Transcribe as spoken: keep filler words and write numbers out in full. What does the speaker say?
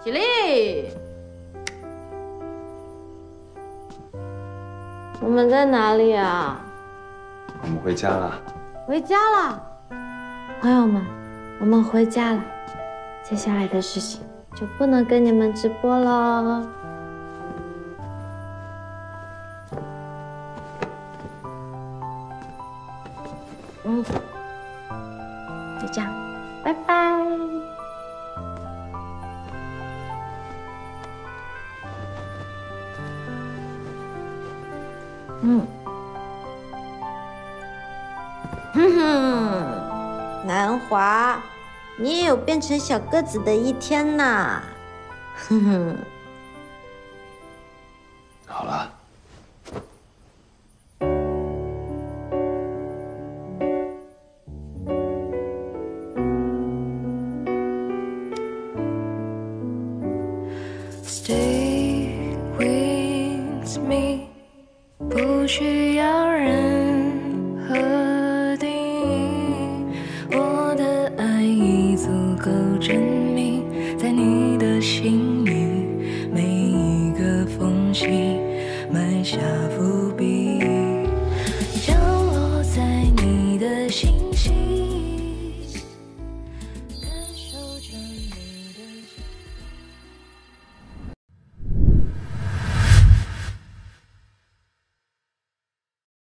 起立。我们在哪里啊？ 我们回家了。 回家了，朋友们，我们回家了。接下来的事情就不能跟你们直播了。嗯，就这样，拜拜。嗯，哼哼，南华，你也有变成小个子的一天呐。哼哼， 好了。 Stay with me， 不需要任何定义，我的爱已足够证明，在你的心里，每一个缝隙埋下伏笔，降落在你的星星。